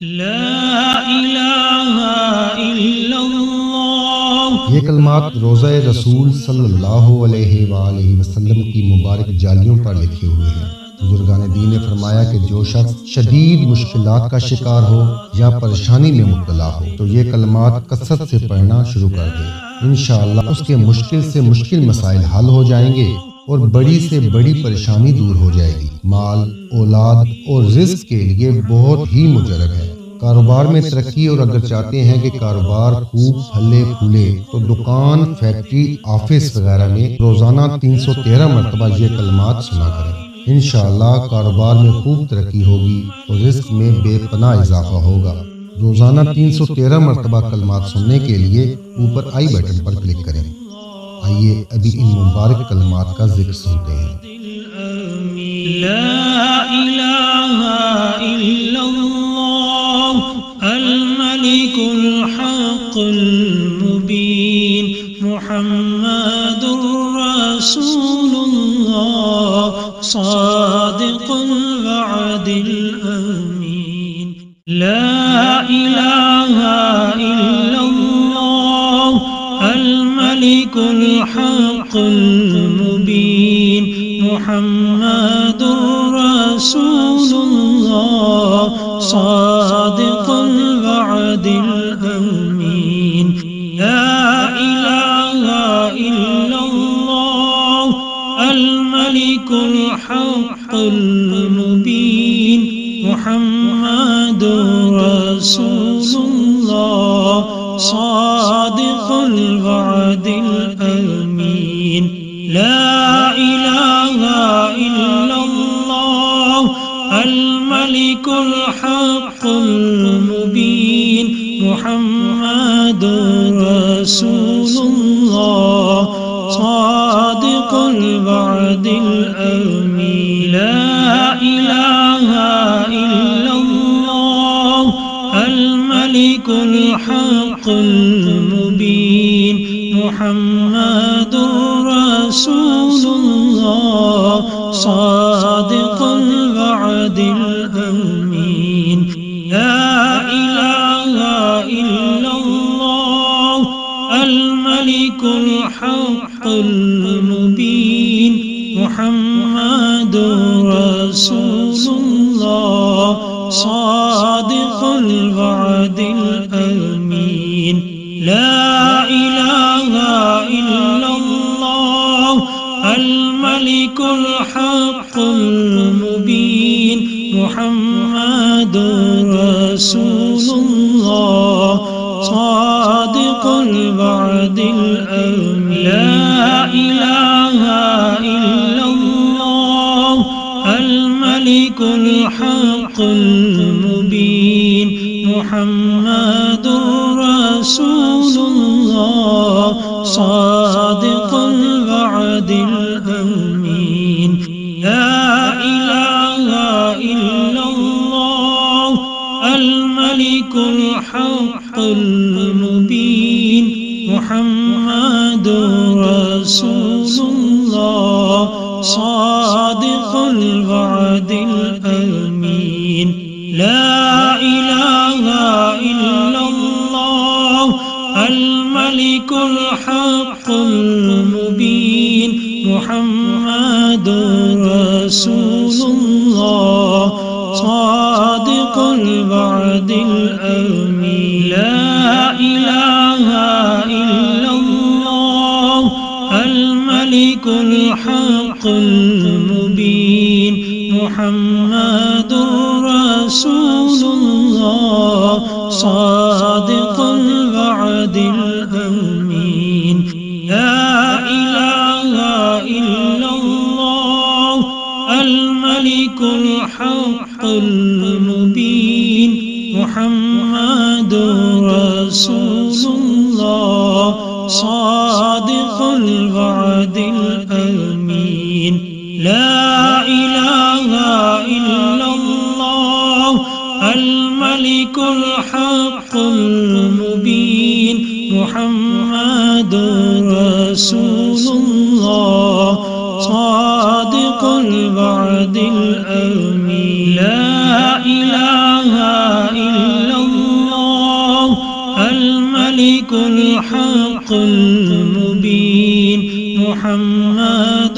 ला इलाहा इल्लल्लाह। ये कलमात रोज़ा रसूल सल्लल्लाहु अलैहि वसल्लम की मुबारक जालियों पर लिखे हुए हैं। बुजुर्गान दीन ने फरमाया कि जो शख्स शदीद मुश्किलात का शिकार हो या परेशानी में मुब्तला हो तो ये कलमात कसरत से पढ़ना शुरू कर दे। इंशाअल्लाह उसके मुश्किल से मुश्किल मसाइल हल हो जाएंगे और बड़ी से बड़ी परेशानी दूर हो जाएगी। माल, औलाद और रिज़्क के लिए बहुत ही मुजरब है। कारोबार में तरक्की और अगर चाहते हैं कि कारोबार खूब फले फूले तो दुकान, फैक्ट्री, ऑफिस वगैरह में रोजाना 313 मरतबा ये कलमात सुना करें। इंशाअल्लाह कारोबार में खूब तरक्की होगी और रिज़्क में बेपनाह इजाफा होगा। रोजाना 313 मरतबा कलमात सुनने के लिए ऊपर आई बटन पर क्लिक करें। आइए अभी इन मुबारक कलमात का जिक्र सुनते हैं। ला इलाहा इल्लल्लाह अल मलिकुल हक़्क़ुल मुबीन मुहम्मदुर रसूलुल्लाह सादिक़ुल वअदिल अमीन। ला इलाहा इल्लल्लाह अल मलिकुल हक़्क़ुल मुबीन मुहम्मदुर रसूलुल्लाह सादिक़ुल वअदिल अमीन। ला इलाहा इल्लल्लाह अल मलिकुल हक़्क़ुल मुबीन मुहम्मदुर रसूलुल्लाह सादिक़ुल वअदिल अमीन। ला इलाहा इल्लल्लाह अल मलिकुल हक़्क़ुल मुबीन मुहम्मदुर रसूलुल्लाह सादिक़ुल वअदिल अमीन। ला इलाहा इल्लल्लाह अल मलिकुल हक़्क़ुल मुबीन मुहम्मदुर रसूलुल्लाह सादिक़ुल वअदिल अमीन। ला इलाहा इल्लल्लाह अल मलिकुल हक़्क़ुल मुबीन मुहम्मदुर रसूलुल्लाह सादिक़ुल वअदिल अमीन। ला इलाहा इल्लल्लाह अल मलिकुल हक़्क़ुल मुबीन मुहम्मदुर रसूलुल्लाह सादिक़ुल वअदिल अमीन। ला इलाहा इल्लल्लाह अल मलिकुल हक़्क़ुल मुबीन मुहम्मदुर रसूलुल्लाह सादिक़ुल वअदिल अमीन। ला इलाहा इल्लल्लाह अल मलिकुल हक़्क़ुल मुबीन मुहम्मदुर रसूलुल्लाह सादिक़ुल वअदिल अमीन। ला इलाहा इल्लल्लाह अल मलिकुल हक़्क़ुल मुबीन मुहम्मदुर रसूलुल्लाह सादिक़ुल वअदिल अमीन। ला इलाहा इल्लल्लाह अल मलिकुल हक़्क़ुल मुबीन मुहम्मदुर रसूलुल्लाह सादिक़ुल वअदिल अमीन। ला इलाहा इल्लल्लाह अल मलिकुल हक़्क़ुल मुबीन मुहम्मदुर रसूलुल्लाह सादिक़ुल वअदिल अमीन। ला इलाहा इल्लल्लाह अल मलिकुल हक़्क़ुल मुबीन मुहम्मदुर रसूलुल्लाह सादिक़ुल वअदिल अमीन। ला इलाहा इल्लल्लाह الحق المبين محمد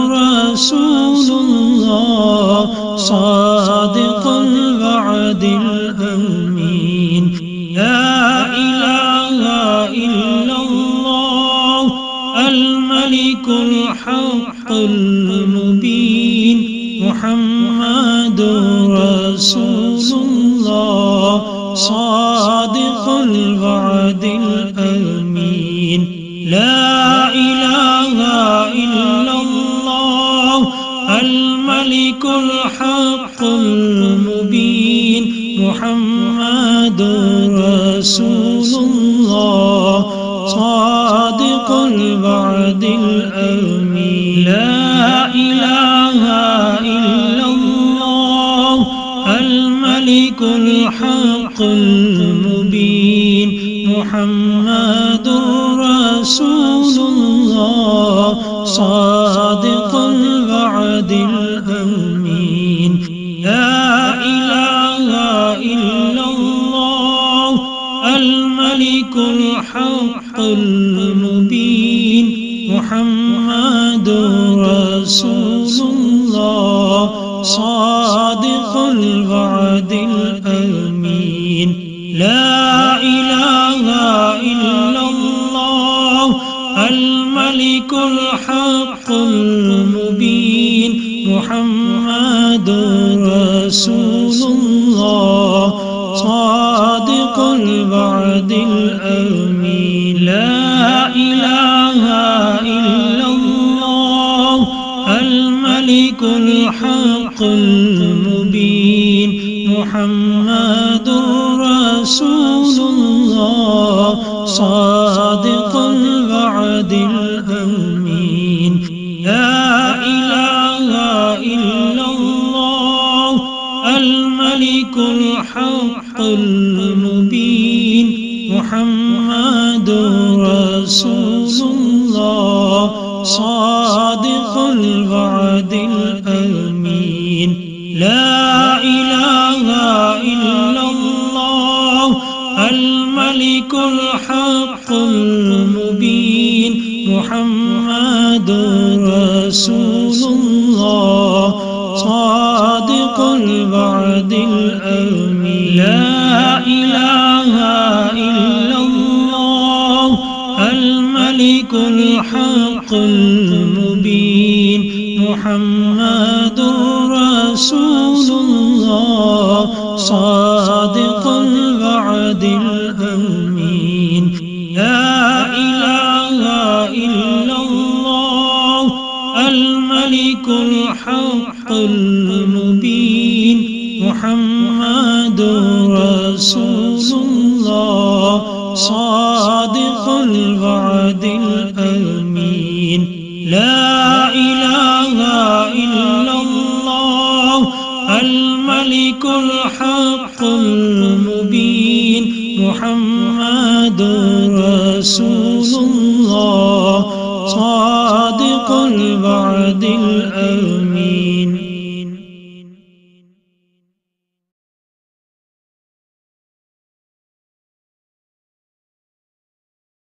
رسول الله صادق الوعد الأمين لا إله إلا الله الملك الحق المبين محمد رسول الله صادق الوعد الأمين لا إله إلا الله الملك الحق المبين محمد رسول الله صادق الوعد الأمين لا إله إلا الله الملك الحق المبين محمد رسول الله صادق الوعد الأمين لا إله إلا الله الملك الحق المبين محمد رسول الله صادق الوعد الأمين لا إله إلا الله الملك الحق المبين محمد رسول الله صادق الوعد الأمين لا إله إلا الله الملك الحق المبين محمد رسول الله صادق الوعد الأمين لا إله إلا الله الملك الحق المبين محمد رسول الله صادق الوعد الأمين لا إله إلا الله الملك الحق المبين محمد رسول الله صادق الوعد الأمين لا إله إلا الله الملك الحق المبين محمد رسول الله صادق الوعد الأمين لا إله إلا الله الملك الحق المبين محمد رسول الله صادق الوعد الأمين لا إله إلا الله الملك الحق المبين محمد رسول الله صادق الوعد الأمين